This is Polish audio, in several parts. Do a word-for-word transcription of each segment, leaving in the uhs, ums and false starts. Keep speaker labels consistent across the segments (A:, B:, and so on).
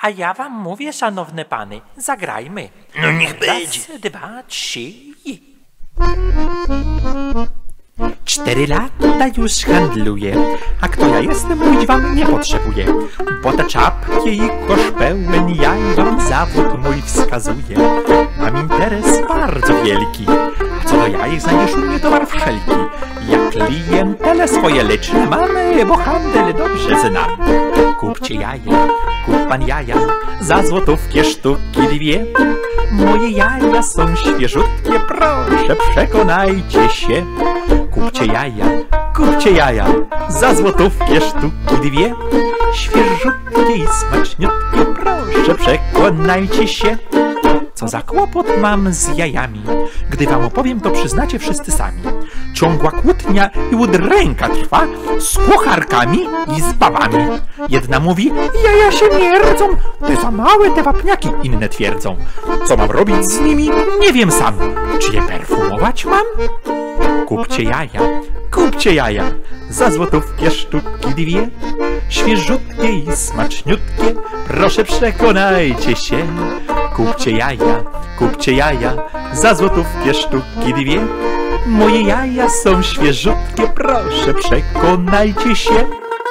A: A ja wam mówię, szanowne pany, zagrajmy.
B: No niech będzie.
A: Raz, dwa, trzy i... Cztery lata już handluję, a kto ja jestem, mówić wam nie potrzebuję, bo te czapki i kosz pełen ja wam zawód mój wskazuję. Mam interes bardzo wielki, a co do jaj znajdziesz u mnie towar wszelki. Ja klientele swoje liczne mamy, bo handel dobrze znam. Kupcie jaja, kup pan jaja, za złotówkie sztuki dwie. Moje jaja są świeżutkie, proszę przekonajcie się. Kupcie jaja, kupcie jaja, za złotówkie sztuki dwie. Świeżutkie i smaczniutkie, proszę przekonajcie się. Co za kłopot mam z jajami, gdy wam opowiem, to przyznacie wszyscy sami. Ciągła kłótnia i udręka trwa z kucharkami i z babami. Jedna mówi, jaja się mierdzą, te za małe te wapniaki, inne twierdzą. Co mam robić z nimi, nie wiem sam. Czy je perfumować mam? Kupcie jaja, kupcie jaja, za złotówkie sztuki dwie. Świeżutkie i smaczniutkie, proszę przekonajcie się. Kupcie jaja, kupcie jaja, za złotówkie sztuki dwie. Moje jaja są świeżutkie, proszę przekonajcie się.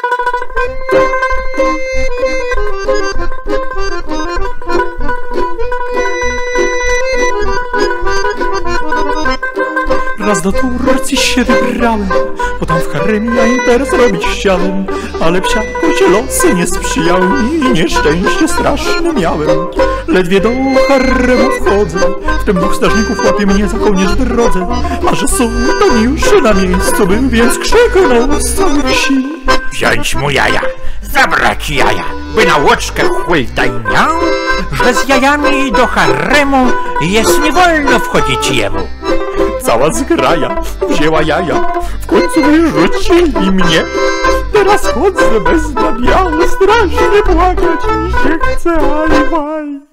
A: Raz do Turcji się wybrałem, bo tam w haremie ja interes robić chciałem. Ale psiakocie losy nie sprzyjały mi i nieszczęście straszne miałem. Ledwie do haremu wchodzę, wtem dwóch strażników łapie mnie za kołnierz w drodze. A że sułtan już na miejscu był, więc krzyknął z całych sił.
B: Wziąć mu jaja, zabrać jaja, by na łoczkę hultaj miał, że z jajami do haremu jest nie wolno wchodzić jemu.
A: Cała zgraja wzięła jaja, w końcu wyrzucili mnie. Teraz chodzę bez nabiału, strasznie płakać mi się chce, aj, aj.